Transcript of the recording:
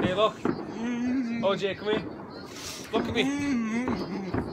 Come here, look. OJ, come here. Look at me.